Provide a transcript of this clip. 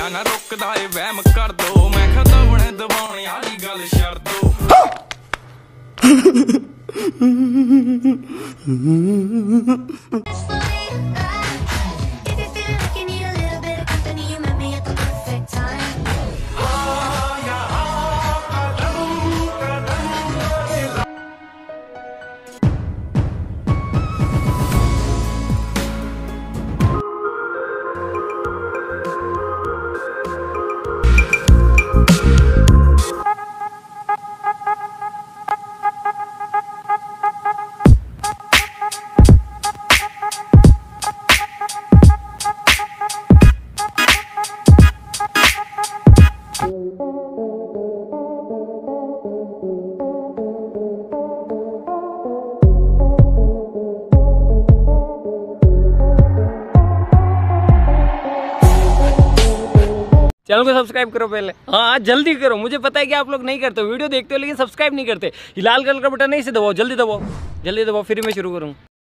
मैं ना रुकदा ए वहम कर दो मैं खदवणे दबाने वाली गल छड़ दो चैनल को सब्सक्राइब करो पहले, हाँ जल्दी करो। मुझे पता है कि आप लोग नहीं करते, वीडियो देखते हो लेकिन सब्सक्राइब नहीं करते। लाल कलर का बटन नहीं से दबाओ, जल्दी दबाओ, जल्दी दबाओ, फिर मैं शुरू करूँ।